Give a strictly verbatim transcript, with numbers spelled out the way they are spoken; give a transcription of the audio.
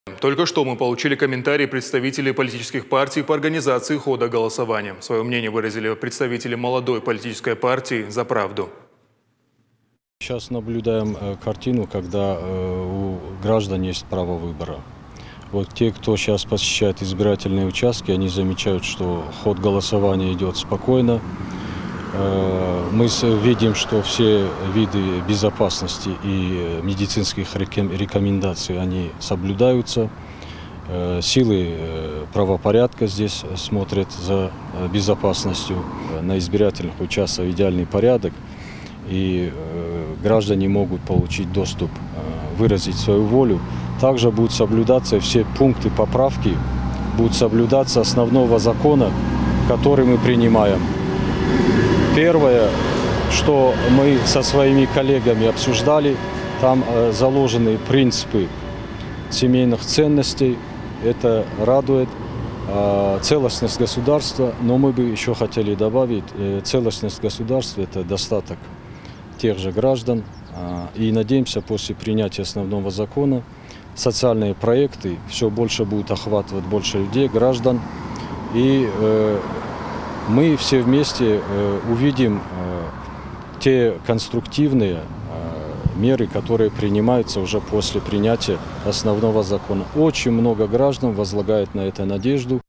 Только что мы получили комментарии представителей политических партий по организации хода голосования. Свое мнение выразили представители молодой политической партии «За правду». Сейчас наблюдаем картину, когда у граждан есть право выбора. Вот те, кто сейчас посещает избирательные участки, они замечают, что ход голосования идет спокойно. Мы видим, что все виды безопасности и медицинских рекомендаций они соблюдаются. Силы правопорядка здесь смотрят за безопасностью. На избирательных участках идеальный порядок, и граждане могут получить доступ, выразить свою волю. Также будут соблюдаться все пункты поправки, будут соблюдаться основного закона, который мы принимаем. Первое, что мы со своими коллегами обсуждали, там заложены принципы семейных ценностей, это радует. Целостность государства, но мы бы еще хотели добавить, целостность государства – это достаток тех же граждан. И надеемся, после принятия основного закона социальные проекты все больше будут охватывать больше людей, граждан. И мы все вместе увидим те конструктивные меры, которые принимаются уже после принятия основного закона. Очень много граждан возлагает на это надежду.